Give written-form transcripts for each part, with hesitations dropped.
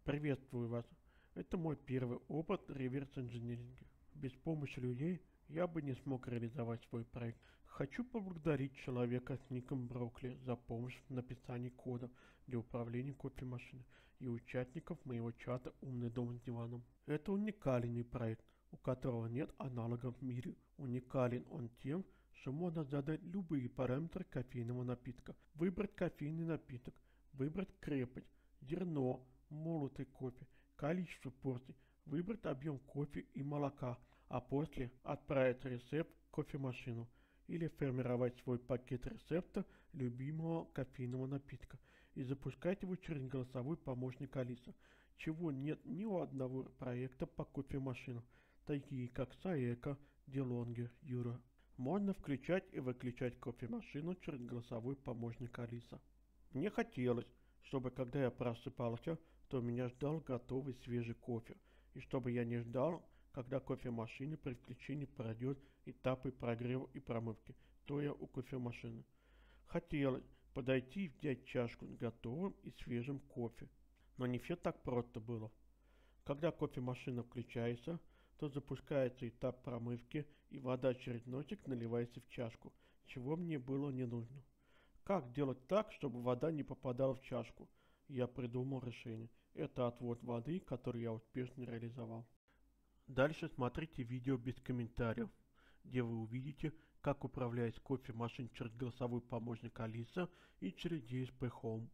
Приветствую вас. Это мой первый опыт реверс-инжиниринга. Без помощи людей я бы не смог реализовать свой проект. Хочу поблагодарить человека с ником Брокли за помощь в написании кода для управления кофемашиной и участников моего чата «Умный дом с диваном». Это уникальный проект, у которого нет аналогов в мире. Уникален он тем, что можно задать любые параметры кофейного напитка, выбрать кофейный напиток, выбрать крепость, зерно, молотый кофе, количество порций, выбрать объем кофе и молока, а после отправить рецепт в кофемашину или формировать свой пакет рецепта любимого кофейного напитка и запускать его через голосовой помощник Алиса, чего нет ни у одного проекта по кофемашинам, такие как Saeco, DeLonghi, Jura. Можно включать и выключать кофемашину через голосовой помощник Алиса. Мне хотелось, чтобы когда я просыпался, то меня ждал готовый свежий кофе, и чтобы я не ждал, когда кофемашина при включении пройдет этапы прогрева и промывки, стоя у кофемашины. Хотелось подойти и взять чашку с готовым и свежим кофе. Но не все так просто было. Когда кофемашина включается, то запускается этап промывки, и вода через носик наливается в чашку, чего мне было не нужно. Как сделать так, чтобы вода не попадала в чашку? Я придумал решение. Это отвод воды, который я успешно реализовал. Дальше смотрите видео без комментариев, где вы увидите, как управлять кофемашиной через голосовой помощник Алиса и через DSP Home.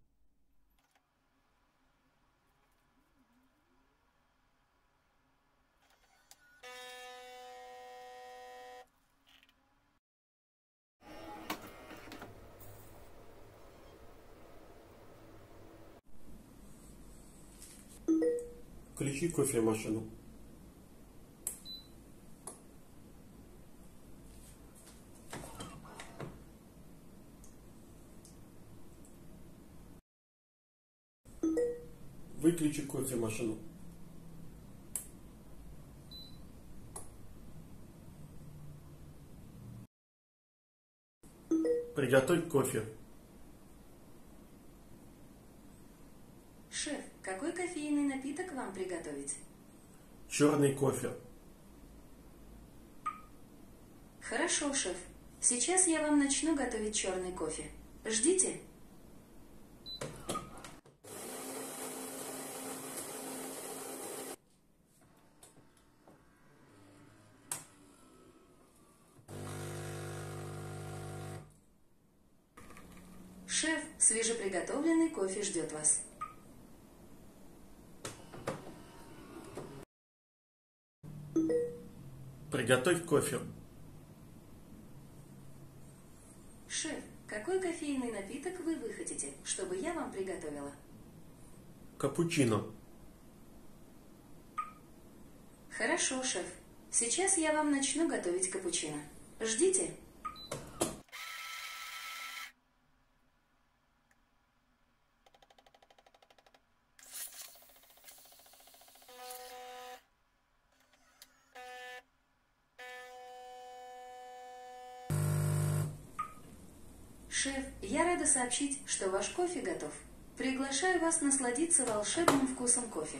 Включи кофемашину. Выключи кофемашину. Приготовь кофе. Шеф, какой кофейный напиток вам приготовить? Черный кофе. Хорошо, шеф. Сейчас я вам начну готовить черный кофе. Ждите. Шеф, свежеприготовленный кофе ждет вас. Приготовь кофе. Шеф, какой кофейный напиток вы хотите, чтобы я вам приготовила? Капучино. Хорошо, шеф. Сейчас я вам начну готовить капучино. Ждите. Шеф, я рада сообщить, что ваш кофе готов. Приглашаю вас насладиться волшебным вкусом кофе.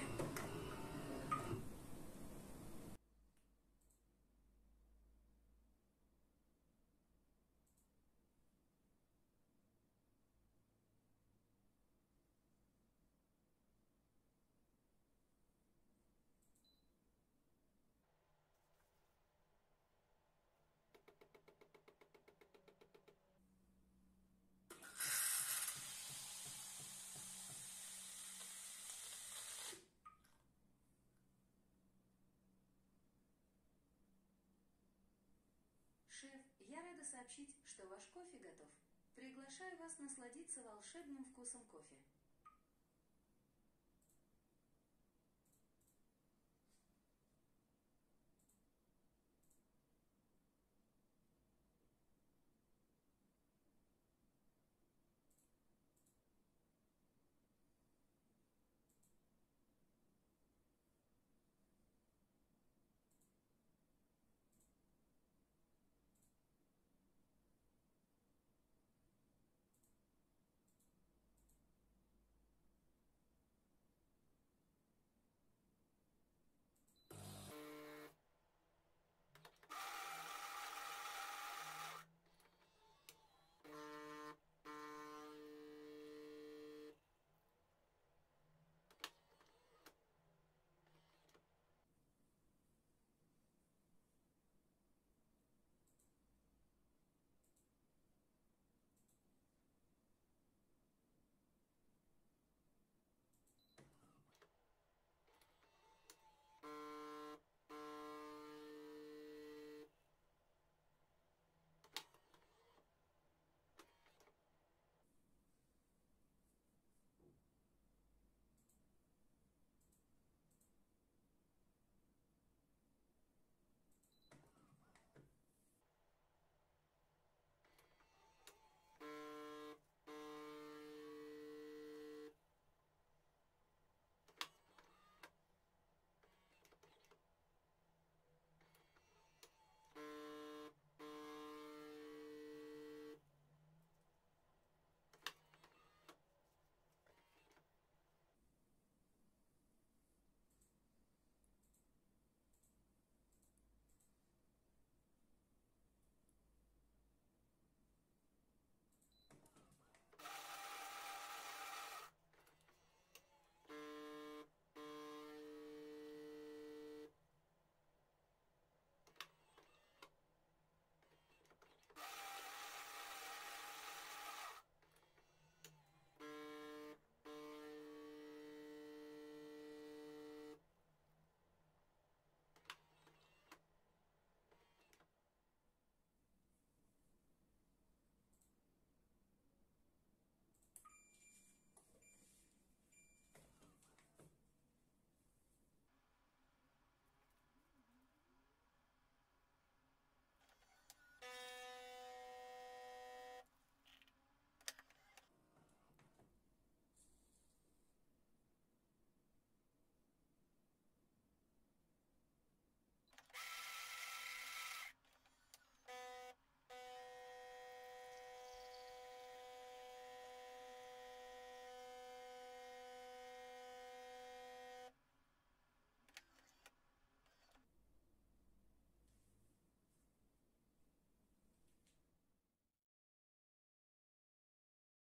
Шеф, я рада сообщить, что ваш кофе готов. Приглашаю вас насладиться волшебным вкусом кофе.